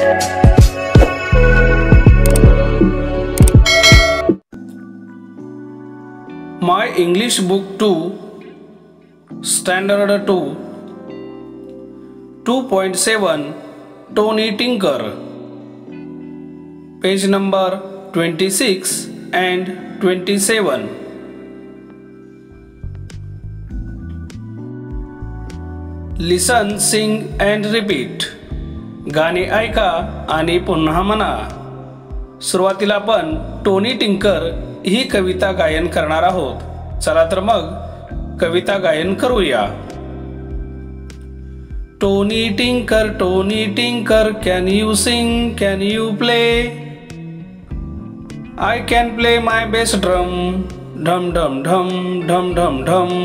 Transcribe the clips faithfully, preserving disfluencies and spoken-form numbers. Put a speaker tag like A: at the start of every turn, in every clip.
A: My English Book two, Standard two, two point seven, Tony Tinker, page number twenty-six and twenty-seven. Listen, sing and repeat. गाणे ऐका आणि पुन्हा म्हणा. सुरुवातीला आपण टोनी टिंकर ही कविता गायन करणार आहोत. चला तर मग कविता गायन करूया. Tony Tinker, Tony Tinker, can you sing, can you play? I can play my bass drum, dum dum dum, dum dum dum.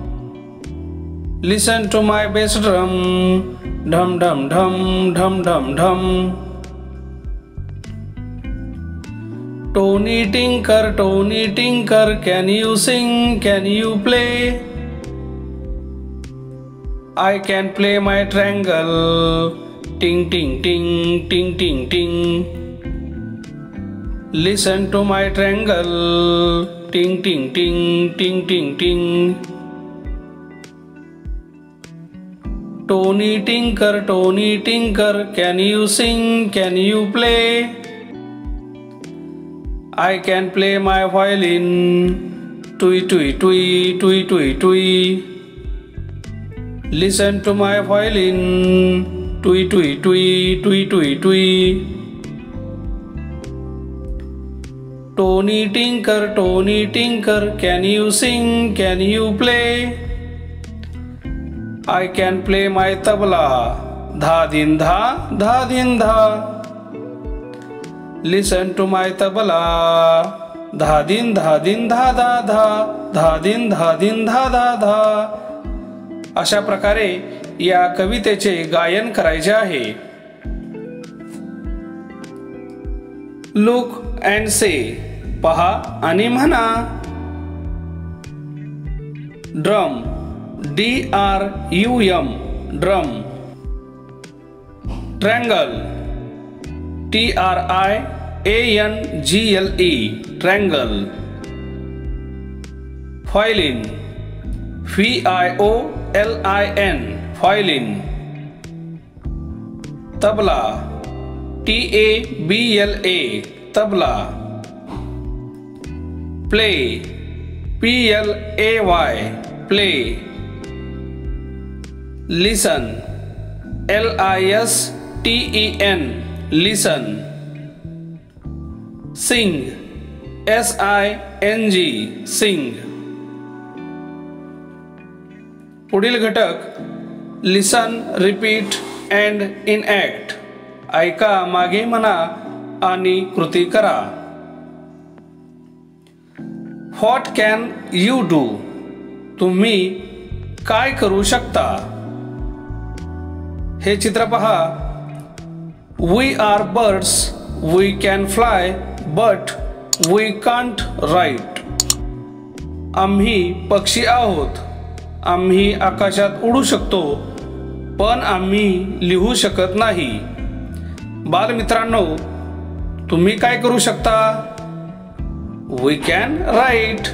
A: Listen to my bass drum, dum dum dum, dum dum dum. Tony Tinker, Tony Tinker, can you sing, can you play? I can play my triangle, ting ting ting, ting ting ting. Listen to my triangle, ting ting ting, ting ting ting. Tony Tinker, Tony Tinker, can you sing, can you play? I can play my violin, tui tui tui, tui tui tui. Listen to my violin, tui tui tui, tui tui tui. Tony Tinker, Tony Tinker, can you sing, can you play? I can play my tabla, dha din dha, dha din dha. Listen to my tabla, dha din dha din dha dha dha, dha din dha din dha dha dha. अशा प्रकारे या कवितेचे गायन करायचे आहे. Look and say, पहा आणि म्हणा. Drum, D R U M, drum. Triangle, T R I A N G L E, triangle. Violin, V I O L I N, violin. Tabla, T A B L A, tabla. Play, P L A Y, play. Listen, L I S T E N, listen. Sing, S I N G, sing. पुढील घटक लिसन, repeat and enact. ऐका, मागे म्हणा आणि कृती करा. What can you do, तुम्ही काय करू शकता. हे चित्र पहा. We are birds, we can fly but we can't write. आम्ही पक्षी आहोत, आम्ही आकाशात उडू शकतो पण आम्ही लिहू शकत नाही. बालमित्रांनो, तुम्ही काय करू शकता. We can write.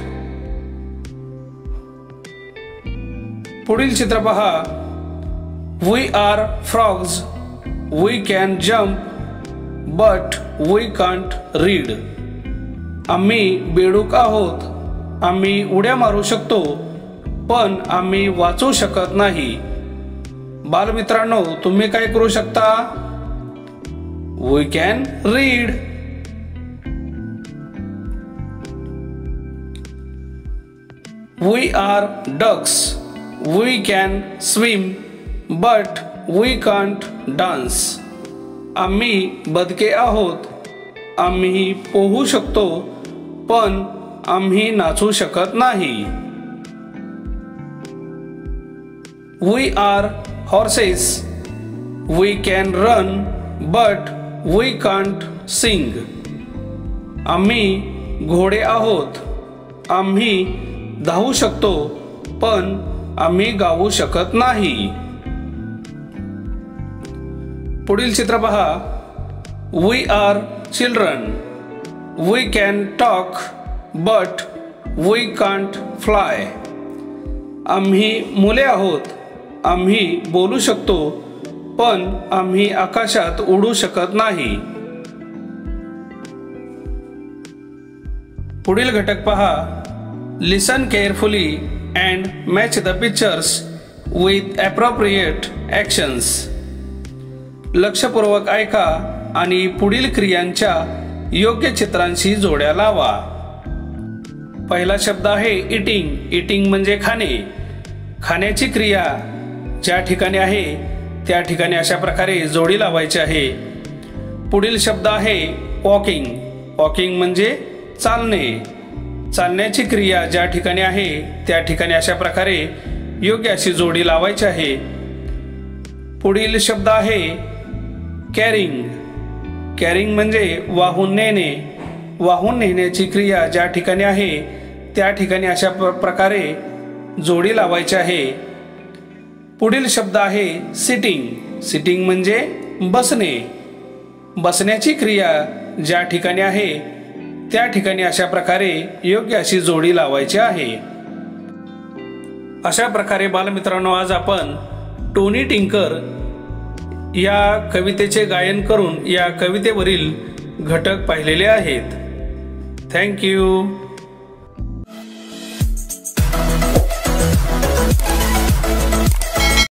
A: पुढील चित्र पहा. We are frogs, we can jump but we can't read. आम्ही बेडूक आहोत, आम्ही उड्या मारू शकतो पण आम्ही वाचू शकत नाही. बालमित्रांनो, तुम्ही काय करू शकता. We can read. We are ducks, we can swim but we can't dance. आम्ही बदके आहोत, आम्ही पोहू शकतो पण आम्ही नाचू शकत नाही. We are horses, we can run but we can't sing. आम्ही घोडे आहोत, आम्ही धावू शकतो पण आम्ही गाऊ शकत नाही. पुढील चित्र पहा. We are children. We can talk but we can't fly. आम्ही मुले आहोत. आम्ही बोलू शकतो पण आम्ही आकाशात उडू शकत नाही. पुढील घटक पहा. Listen carefully and match the pictures with appropriate actions. लक्षपूर्वक ऐका आणि पुढील क्रियांच्या योग्य चित्रांशी जोड्या लावा. पहिला शब्द आहे इटिंग. इटिंग म्हणजे खाणे. खाण्याची क्रिया ज्या ठिकाणी आहे त्या ठिकाणी अशा प्रकारे जोडी लावायची आहे. पुढील शब्द आहे वॉकिंग. वॉकिंग म्हणजे चालणे. चालण्याची क्रिया ज्या ठिकाणी आहे त्या ठिकाणी अशा प्रकारे योग्य अशी जोडी लावायची आहे. पुढील शब्द आहे कॅरिंग. कॅरिंग म्हणजे वाहून नेणे. वाहून नेण्याची क्रिया ज्या ठिकाणी आहे त्या ठिकाणी अशा प्रकारे जोडी लावायची आहे. पुढील शब्द आहे सिटिंग. सिटिंग म्हणजे बसणे. बसण्याची क्रिया ज्या ठिकाणी आहे त्या ठिकाणी अशा प्रकारे योग्य अशी जोडी लावायची आहे. अशा प्रकारे बालमित्रांनो आज आपण टोनी टिंकर या कवितेचे गायन करून या कवितेवरील घटक पाहिलेले आहेत. Thank you.